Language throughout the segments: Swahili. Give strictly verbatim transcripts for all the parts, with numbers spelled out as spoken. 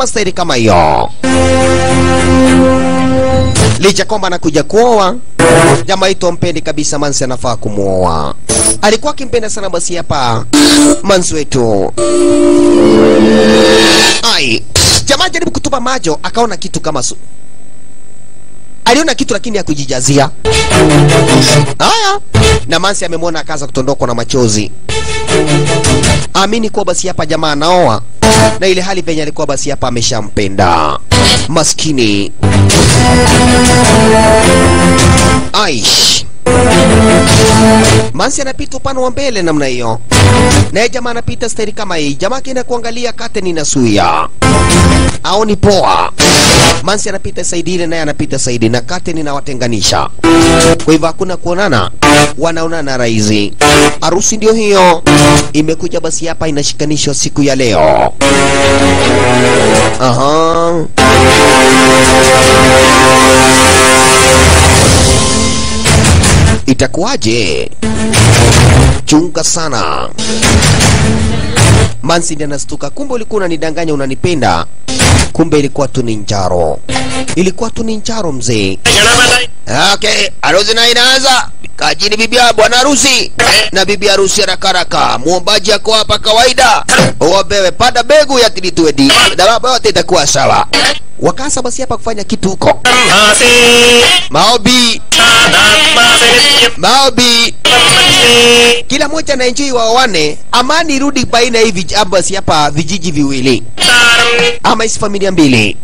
akasema staili kama hiyo. Licha kwamba anakuja kuoa, jamaa ito mpendi kabisa Mansi anafaa kumuoa. Alikuwa akimpenda sana basi hapa Mansi wetu. Ai, jamaa jaribu kutupa macho, akaona kitu kama su. Aliona kitu lakini ya kujijazia. Haya, na Mansi amemwona akaanza kutondokwa na machozi. Amini kwa basi hapa jamaa anaoa, na ile hali penye alikuwa basi hapa ameshampenda. Maskini. Aish. Mansi anapita upande wa mbele namna hiyo. Na jamaa anapita staili kama hii. Jamaa kina kuangalia Kateni na Suya. Au ni poa. Mansi anapita saidi ile naye anapita saidi na Kateni na watenganisha. Kwa hivyo hakuna kuonana. Wanaonana raizi. Harusi ndio hiyo. Imekuja basi hapa inashikanishwa siku ya leo. Aha. Itakuwaje? Chunga sana. Mansi ndiye anastuka. Kumbe ulikuwa unanidanganya unanipenda. Kumbe ilikuwa tu ni njaro. Ilikuwa tu ni njaro mzee. Okay, harusi na inaanza. Kajini bibi ya bwana harusi. Na bibi harusi haraka haraka. Muombaji yako hapa kawaida. Uombewe pada begu ya tilituedi. Na baba yote itakuwa sawa. Wakasa basi hapa kufanya kitu huko. Maobi. Maobi. Kila mmoja na enjoy waoane. Amani irudi baina hivi basi hapa vijiji viwili. Ama isi familia mbili.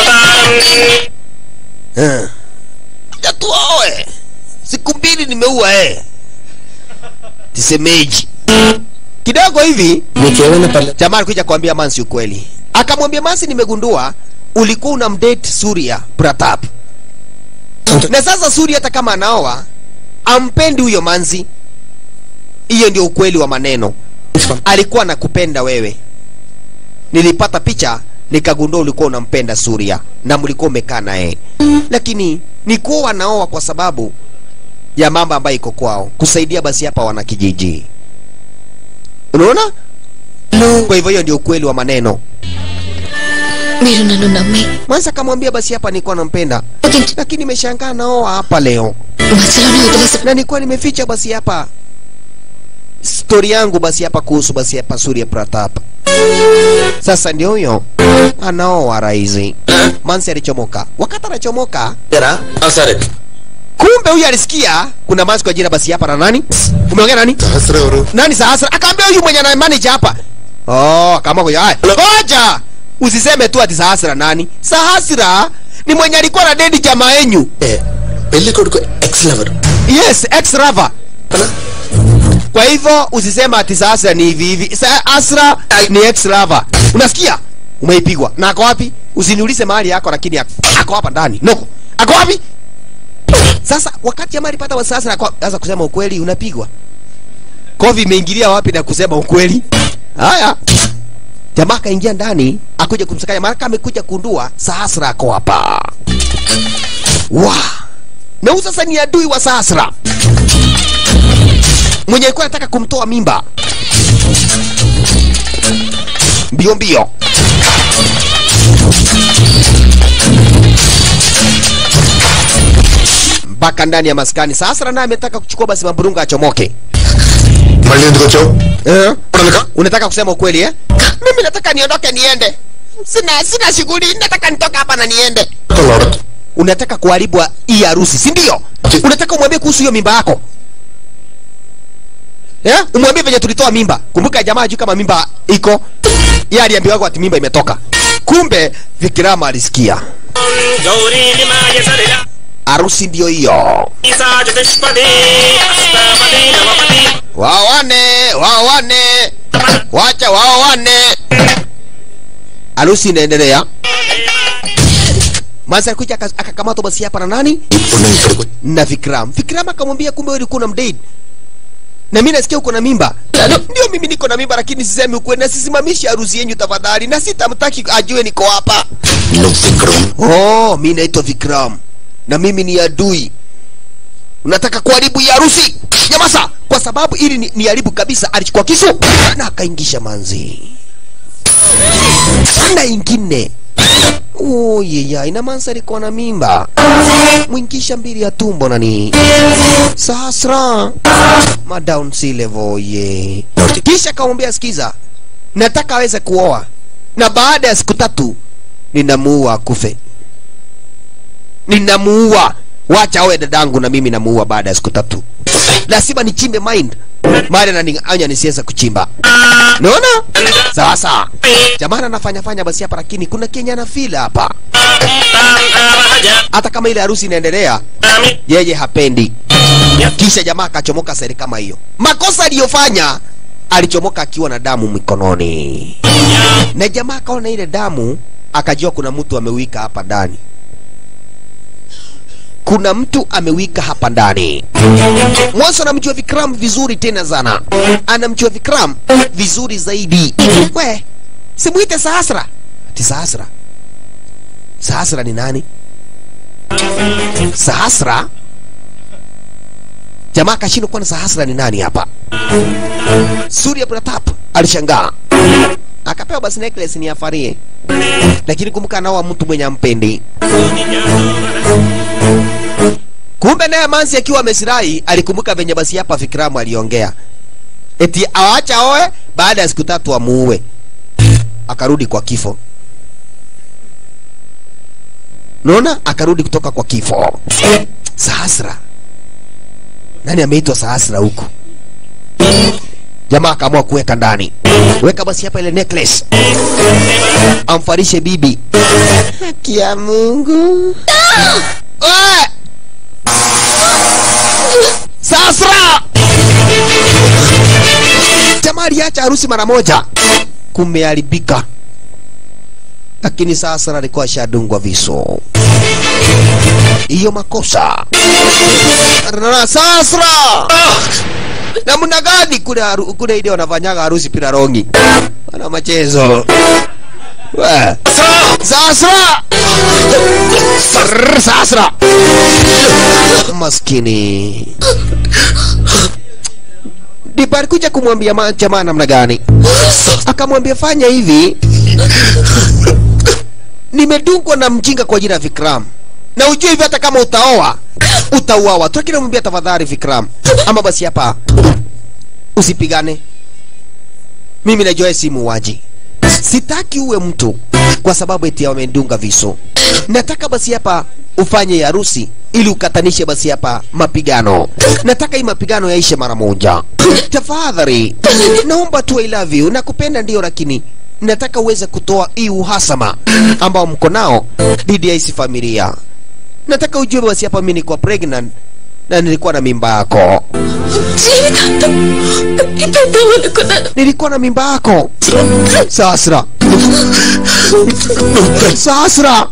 Eh. Jatuoe. Siku mbili nimeua eh. Tisemeji. Kidogo hivi. Jamaa alikuja kuambia Mansi ukweli. Akamwambia Mansi, nimegundua ulikuwa unamdate Surya Pratap. Na sasa Surya hata kama anaoa ampendi huyo Mansi. Hiyo ndio ukweli wa maneno. Alikuwa anakupenda wewe. Nilipata picha nikagundua ulikuwa unampenda Surya na mlikuwa umekaa naye. Lakini ni kuwa anaoa kwa sababu ya mambo ambayo iko kwao, kusaidia basi hapa wana kijiji. Unaona? Kwa hivyo hiyo ndio ukweli wa maneno. Miro nanu namme. Mansa akamwambia basi hapa nilikuwa nampenda. Lakini nimeshangaa naoa hapa leo. Na nilikuwa nimeficha basi hapa story yangu basi hapa kuhusu basi hapa Surya Pratap. Sasa ndio huyo anaoa raizi. Mansi alichomoka. Wakati anachomoka, Era, asare. kumbe huyu alisikia kuna Mansi kwa jina basi hapa na nani? Umeongea nani? Sahasra uru. Nani Sahasra? Akaambia huyu mwenye na manager hapa. Oh, kama kwa haya. Ngoja. Usiseme tu ati Sahasra nani? Sahasra ni mwenye alikuwa na dedi jamaa yenu. Eh, peli koduko ex lover. Yes, ex lover. Kwa hivyo usisema ati Sahasra ni hivi hivi. Sahasra ni ex lover. Unasikia? Umeipigwa. Na ako wapi? Usiniulize mahali yako lakini ako hapa ndani. Noko. Ako wapi? Sasa wakati jamaa alipata wasasa na sasa kusema ukweli unapigwa. Kovi imeingilia wapi na kusema ukweli? Haya. Jamaa kaingia ndani, akuja kumsakanya, mara amekuja kundua Sahasra ako hapa. Wa! Na huyu sasa ni adui wa Sahasra. Mwenye alikuwa anataka kumtoa mimba. Mbio mbio. Mpaka ndani ya maskani. Sahasra naye ametaka kuchukua basi Mamburunga achomoke. Mali ndiko cho. Eh? Unataka kusema ukweli eh? Mimi nataka niondoke niende. Sina sina shughuli, nataka nitoka hapa na niende. Unataka kuharibu hii harusi, si ndio? Unataka umwambie kuhusu hiyo mimba yako. Eh? Umwambie venye tulitoa mimba. Kumbuka jamaa juu kama mimba iko. Yeye aliambiwa kwa ati mimba imetoka. Kumbe Vikrama alisikia. Harusi ndio hiyo. Wawane, wawane. Wacha wawane. Harusi inaendelea. Mansa alikuja akakamatwa basi hapa na nani? Na Vikram. Vikram akamwambia kumbe wewe ulikuwa unamdate. Na mimi nasikia uko na mimba. Ndio mimi niko na mimba lakini sisemi ukweli na sisimamishi harusi yenu tafadhali na sitamtaki ajue niko hapa. Oh, mimi naitwa Vikram. Na mimi ni adui. Unataka kuharibu hii harusi? Nyamaza, kwa sababu ili ni, ni haribu kabisa. Alichukua kisu na akaingisha Manzi. Na ingine Oh yeya, ina mansa alikuwa na mimba. Mwingisha mbili ya tumbo nani. Sahasra. Ma down sea level ye. Kisha kamwambia sikiza, nataka aweze kuoa. Na baada ya siku tatu ninamuua kufe. Ninamuua. Wacha awe dadangu na mimi namuua baada ya siku tatu. Lazima nichimbe mind. Mara na anya nisiweza kuchimba. Naona? Sasa. Jamani anafanya fanya basi hapa lakini kuna Kenya na fila hapa. Hata kama ile harusi inaendelea, yeye hapendi. Kisha jamaa akachomoka seri kama hiyo. Makosa aliyofanya, alichomoka akiwa na damu mikononi. Na jamaa akaona ile damu, akajua kuna mtu amewika hapa ndani. Kuna mtu amewika hapa ndani. Mwanzo anamjua Vikram vizuri tena sana. Anamjua Vikram vizuri zaidi. We, simuite Sahasra. Ati Sahasra? Sahasra ni nani? Sahasra? Jamaa kashindwa kwa Sahasra ni nani hapa. Surya Pratap alishangaa. Akapewa basi necklace ni afarie. Lakini kumbuka naoa mtu mwenye ampendi. Kumbe naye Mansi akiwa amesirai alikumbuka venye basi hapa Vikramu aliongea. Eti awaacha oe baada ya siku tatu amuue. Akarudi kwa kifo. Naona akarudi kutoka kwa kifo. Sahasra. Nani ameitwa Sahasra huku? Jamaa akaamua kuweka ndani. Weka basi hapa ile necklace. Amfarishe bibi. Haki ya Mungu. Ah! Sahasra! Jamaa aliacha harusi mara moja. Kumeharibika. Lakini Sahasra alikuwa shadungwa viso. Iyo makosa. Sahasra! Namna gani kuna kuna ile wanafanyaga harusi pira rongi. Wana machezo. Wa. Sahasra! Sahasra! Maskini. Dipar kuja kumwambia jamaa namna gani. Akamwambia fanya hivi. Nimedungwa na mjinga kwa jina Vikram. Na ujue hivi hata kama utaoa, utauawa. Tukina kumwambia tafadhali Vikram. Ama basi hapa usipigane. Mimi najua si muuaji. Sitaki uwe mtu kwa sababu eti wamendunga viso. Nataka basi hapa ufanye harusi ili ukatanishe basi hapa mapigano. Nataka hii mapigano yaishe mara moja. Tafadhali. Naomba tu I love you. Nakupenda ndio lakini nataka uweze kutoa hii uhasama ambao mko nao dhidi ya hii familia. Nataka ujue basi hapa mimi niko pregnant na nilikuwa na mimba yako. Nilikuwa na mimba yako. Sahasra. Sahasra.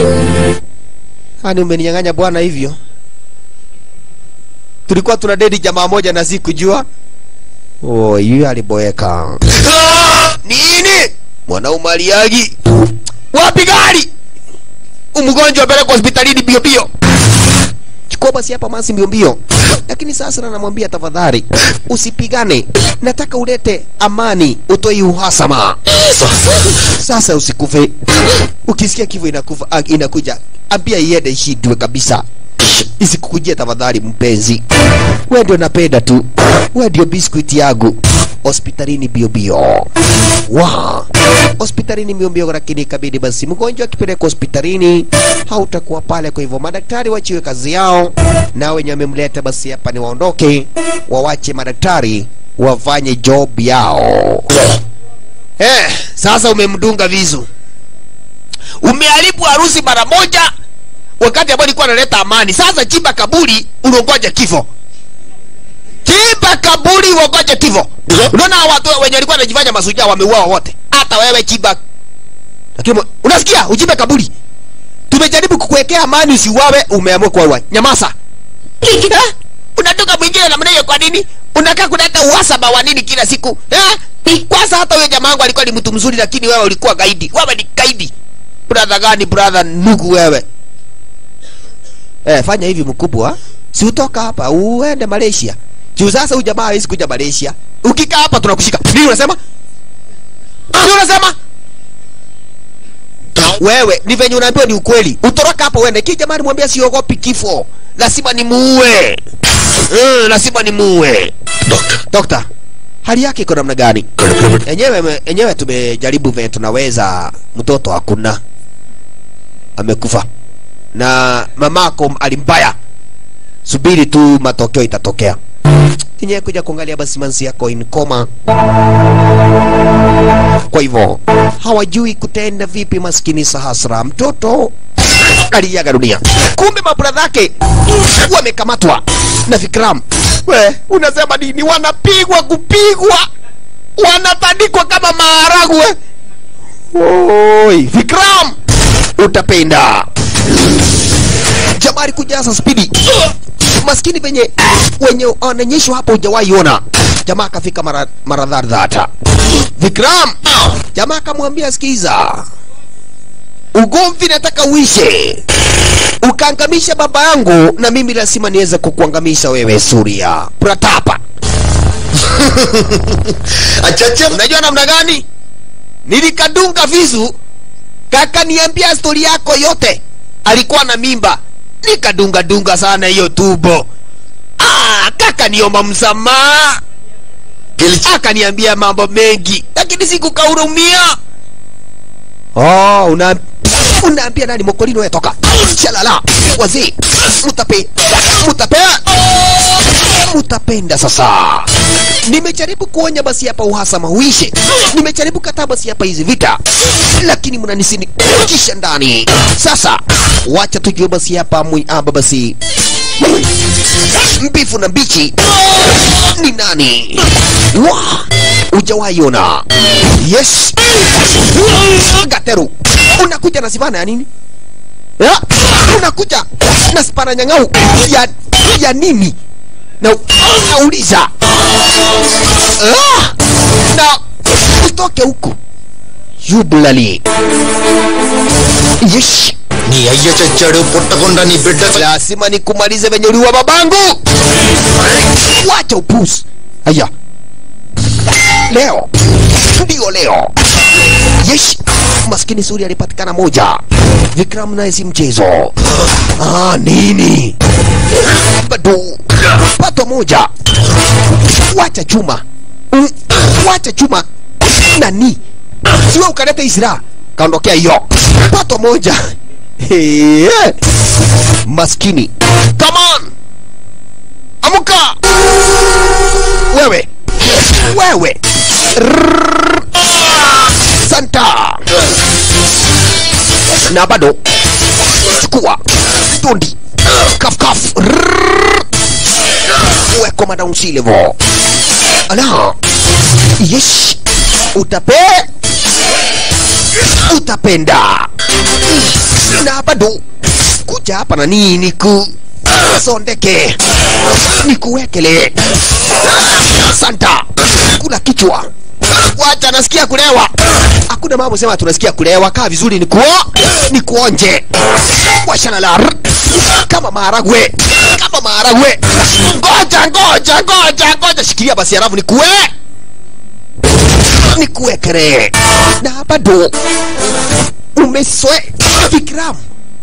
Hani umeninyang'anya bwana hivyo. Tulikuwa tuna dedi jamaa moja na sikujua. Oh, yeye aliboeka. Nini? Mwanaume aliagi. Wapi gari? Umgonjwa pale kwa hospitalini bio bio. Chukua basi hapa Mansi mbio mbio. Lakini sasa anamwambia tafadhali usipigane. Nataka ulete amani, utoi uhasama. Sasa usikufe. Ukisikia kifo inakufa inakuja, ambia iende ishidwe kabisa. Isikukujia tafadhali mpenzi. Wewe ndio napenda tu. Wewe ndio biskuiti yangu. Hospitalini bio bio. Wow. Hospitalini bio bio lakini kabidi basi mgonjwa akipeleka hospitalini hautakuwa pale, kwa hivyo madaktari wachiwe kazi yao na wenye wamemleta basi hapa ni waondoke, wawache madaktari wafanye job yao. Eh, sasa umemdunga vizu. Umeharibu harusi mara moja wakati ambao alikuwa analeta amani. Sasa chimba kaburi unongoja kifo. Chimba kaburi unongoja kifo. Unaona watu wenye walikuwa wanajifanya masujaa wameuawa wote. Hata wewe chimba. Lakini unasikia uchimbe kaburi. Tumejaribu kukuwekea amani usiuawe, umeamua kuua. Nyamaza. Eh? Unatoka mwingine na mnayo kwa nini? Unakaa kuleta uhasama wa nini kila siku? Eh? Kwanza hata huyo jamaa wangu alikuwa ni mtu mzuri lakini wewe ulikuwa gaidi. Wewe ni gaidi. Brother gani brother ndugu wewe? Eh, fanya hivi mkubwa. Si utoka hapa uende Malaysia. Juu sasa huyu jamaa hawezi kuja Malaysia. Ukikaa hapa tunakushika. Nini unasema? Nini unasema? Wewe ni venye unaambiwa ni ukweli. Utoroka hapo uende. Kija mali mwambia siogopi kifo. Lazima ni muue. Eh, lazima ni muue. Dokta. Dokta. Hali yake iko namna gani? Enyewe enyewe tumejaribu vile tunaweza, mtoto hakuna. Amekufa. Na mamako alimbaya. Subiri tu matokeo itatokea. Enyewe kuja kuangalia basi manzi yako in coma. Kwa hivyo hawajui kutenda vipi maskini Sahasra. Mtoto aliaga dunia. Kumbe mabradha yake wamekamatwa na Vikram. We, unasema nini? Wanapigwa kupigwa, wanatandikwa kama maharagwe. Oi, Vikram utapenda. Jamari kujaza spidi. Maskini venye wenye wananyeshwa hapo hujawahi ona. Jamaa kafika mara maradhar dhata. Vikram, jamaa kamwambia sikiza. Ugomvi nataka uishe. Ukaangamisha baba yangu na mimi lazima niweze kukuangamisha wewe Surya Pratapa. Achacha, unajua namna gani? Nilikadunga visu, kaka niambia story yako yote. Alikuwa na mimba. Nikadunga dunga sana hiyo tubo. Ah, kaka niomba msamaha. Aka niambia mambo mengi, lakini sikukaurumia. Oh, una unaambia nani Mokolino wewe toka. Shalala. Wazi. Mutape. Mutape. Mutapenda sasa. Nimejaribu kuonya basi hapa uhasama uishe. Nimejaribu kataa basi hapa hizi vita. Lakini mnanisini kisha ndani. Sasa wacha tujue basi hapa aba basi. Mbifu na mbichi ni nani? Wah, hujawahi ona. Yes. Gateru. Unakuja na sipana ya nini? Ya? Unakuja na sipana nyangau ya ya nini? Na nauliza. Ah! Na utoke huko. Yublali. Yes. ni ayya chachadu puttakonda ni bidda. Lazima nikumalize venye uliua babangu. Wacha upuzi. Aya. Leo. Ndio leo. Yes. Maskini Surya alipatikana moja. Vikram naye si mchezo. Ah, nini? Bado. Pato moja. Wacha chuma. Wacha chuma. Nani? Siwe ukaleta isira. Kaondokea hiyo. Pato moja. Hey. Maskini. Come on. Amuka. Wewe. Wewe. Santa. Na bado. Chukua. Tondi. Kaf kaf. Weko madam Silevo. Ala. Yes. Utape. Utapenda. Na bado. Kuja hapa na nini ku. Sondeke. Nikuwekele. Santa. Kula kichwa. Wacha nasikia kulewa. Hakuna mambo sema tunasikia kulewa. Kaa vizuri ni kuo. Ni kuonje. Washana la. Kama maharagwe. Kama maharagwe. Ngoja ngoja ngoja ngoja. Shikilia basi halafu ni kuwe. Ni kuwekele. Na bado. Umeswe. Vikram.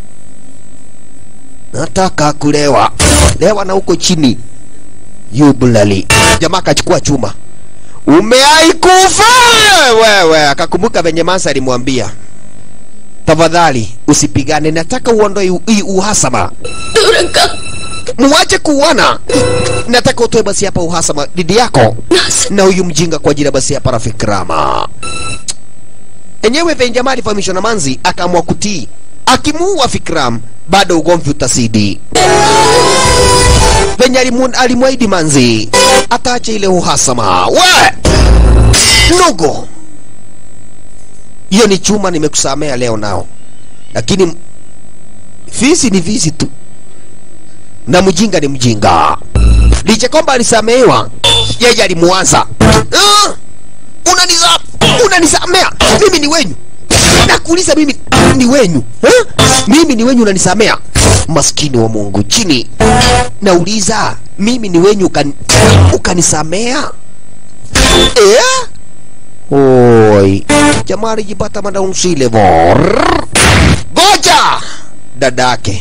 Nataka kulewa. Lewa na huko chini. Yublali. Jamaa kachukua chuma. Umeai kufa wewe. Akakumbuka venye Mansa alimwambia, tafadhali usipigane, nataka uondoe hii uhasama. Duranga. Muache kuuana. Nataka utoe basi hapa uhasama didi yako na huyu mjinga kwa ajili basi hapa Rafikrama. Enyewe venye jamaa alifahamishwa na Manzi akaamua kutii. Akimuua Fikram bado ugomvi utasidi. Venye alimwahidi Manzi ataacha ile uhasama. We! Nugo! Hiyo ni chuma nimekusamea leo nao. Lakini fisi ni fisi tu. Na mjinga ni mjinga. Licha kwamba alisamehewa, yeye alimuanza. Uh, unanisa unanisamea. Mimi ni wenyu. Nakuuliza mimi ni wenyu. Huh? Mimi ni wenyu unanisamea. Maskini wa Mungu chini. Nauliza mimi ni wenyu ukan, ukanisamea? Eh? Oi, jamaa alijipata madaung sile bor. Goja dadake.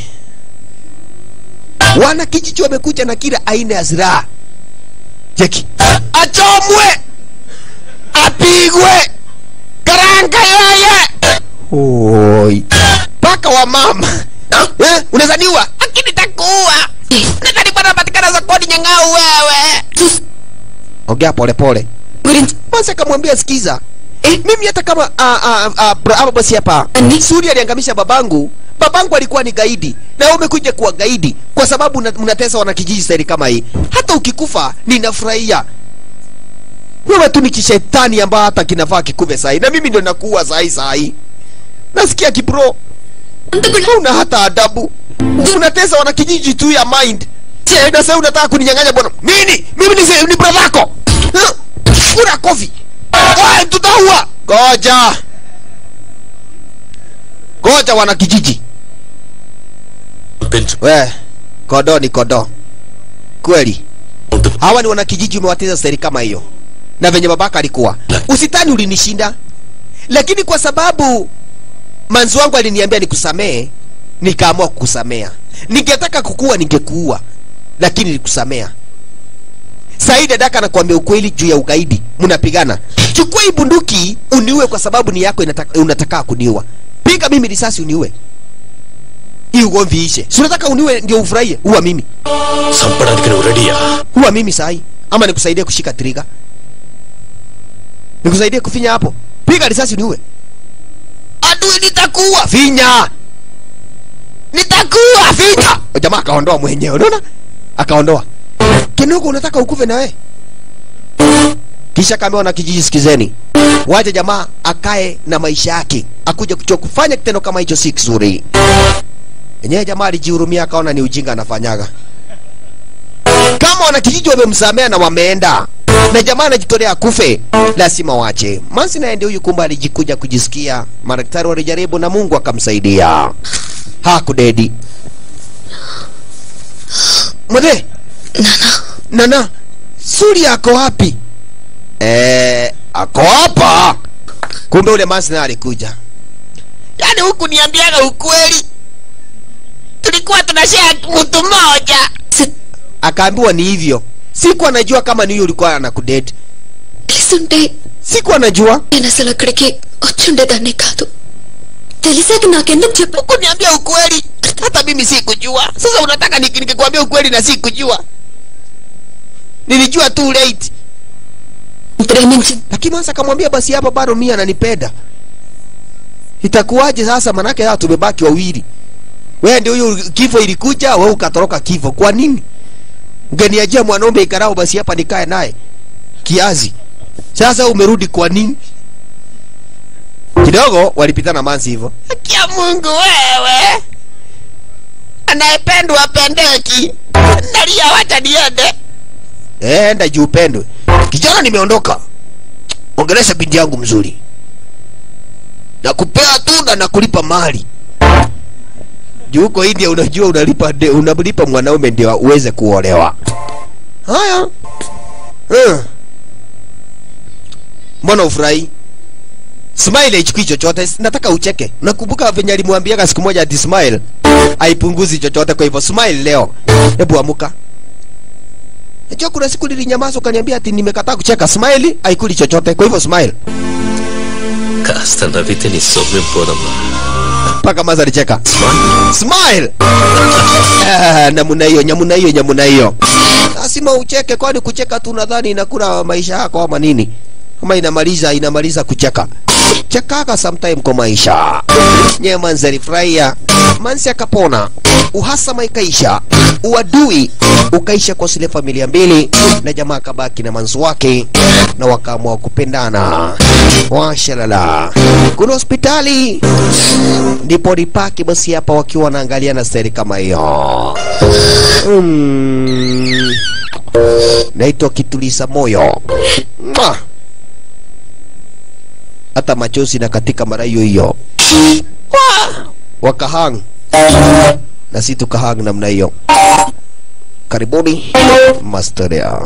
Wana kijiji wamekuja na kila aina ya silaha. Cheki. Achomwe. Apigwe. Karanga yeye. Oi. Paka wa mama. Eh, unazaniwa? Akini takuwa. Nadhani bwana patikana za kodi nyang'au wewe. Ongea pole pole. Basi akamwambia sikiza. Eh, mimi hata kama a a a hapa basi hapa. Suri aliangamisha babangu. Babangu alikuwa ni gaidi. Na wewe umekuja kuwa gaidi kwa sababu mnatesa wana kijiji seri kama hii. Hata ukikufa ninafurahia. Wewe tu ni kishetani ambaye hata kinafaa kikuve sahi. Na mimi ndio nakuwa sahi sahi. Nasikia kibro. Una hata adabu. Unatesa wana kijiji tu ya mind. Je, na sasa unataka kuninyang'anya bwana? Nini? Mimi ni ni brother yako. Fura kofi. Wewe tutaua. Goja. Goja wana kijiji. We, kodo ni kodo. Kweli. Hawa ni wana kijiji umewateza seri kama hiyo. Na venye babaka alikuwa. Usitani ulinishinda. Lakini kwa sababu manzi wangu aliniambia nikusamee, nikaamua kukusamea. Ningetaka kukua ningekuua, lakini nikusamea. Saidi dadaka anakuambia ukweli juu ya ugaidi. Mnapigana. Chukua hii bunduki uniue kwa sababu ni yako inataka, unataka kuniua. Piga mimi risasi uniue. Hii ugomvi ishe. Si unataka uniue ndio ufurahie? Uwa mimi. Sampadadiki ni ready ya. Uwa mimi sahi. Ama nikusaidie kushika trigger. Nikusaidie kufinya hapo. Piga risasi uniue. Adui nitakuwa finya. Nitakuwa finya. O jamaa akaondoa mwenyewe. Unaona? Akaondoa. Kinuko unataka ukufe na wewe? Kisha kameona kijiji sikizeni. Waje jamaa akae na maisha yake. Akuja kucho kufanya kitendo kama hicho si kizuri. Yenyewe jamaa alijihurumia akaona ni ujinga anafanyaga. Kama wana kijiji wamemsamea na wameenda. Na jamaa anajitolea kufe, lazima wache. Mansi na ende huyu kumba alijikuja kujisikia. Madaktari walijaribu na Mungu akamsaidia. Hakudedi. Mwede? Nana. Nana. Suri ako wapi? Eh, ako hapa. Kumbe ule mansi na alikuja. Yaani huku niambiaga ukweli. Tulikuwa tunashare mtu mmoja. Akaambiwa ni hivyo. Siku anajua kama ni huyo ulikuwa anakudate. Lisunde. Siku anajua. Yanasala kidiki ochunde dani kadu. Telisaki nakenduk chepa. Huku niambia ukweli. Hata mimi sikujua. Sasa unataka nikikwambia ukweli na sikujua. Nilijua too late. Lakini Mansa akamwambia basi hapa bado mimi ananipenda. Itakuwaje sasa manake hapa tumebaki wawili. Wewe ndio huyo kifo ilikuja, wewe ukatoroka kifo. Kwa nini? Ungeniajia mwanaume ikarao basi hapa nikae naye. Kiazi. Sasa umerudi kwa nini? Kidogo walipitana Mansi hivyo. Kia Mungu wewe. Anayependwa apendeki. Nalia wacha niende. Eh, enda juu upendwe. Kijana nimeondoka. Ongelesha binti yangu mzuri. Nakupea tunda na kulipa mali. Juu huko India unajua unalipa unalipa mwanaume ndio uweze kuolewa. Haya. Eh. Mbona ufurahi? Smile ichukui chochote, nataka ucheke. Nakumbuka venye alimwambiaga siku moja ati smile haipunguzi chochote, kwa hivyo smile leo. Hebu amuka. Najua kuna siku nilinyamaza ukaniambia ati nimekataa kucheka. Smile haikuli chochote, kwa hivyo smile. Kasta navite ni sobe podama. Paka maza alicheka. Smile. Smile. Ah, namuna hiyo, nyamuna hiyo, nyamuna hiyo. Lazima ucheke, kwani kucheka tu nadhani inakula maisha yako ama nini? Kama inamaliza inamaliza kucheka. Chekaka sometime kwa maisha. Nye Mansi alifurahia. Mansi akapona. Uhasama ikaisha. Uadui ukaisha kwa zile familia mbili. Na jamaa kabaki na Mansi wake. Na wakaamua kupendana. Washalala. Kuna hospitali. Ndipo ripaki basi hapa wakiwa wanaangalia na seri kama hiyo. Hmm. Naitwa kitulisa moyo. Mwah. Hata machozi na katika mara hiyo hiyo. Wakahang. Na si tukahang namna hiyo. karibuni Masteria.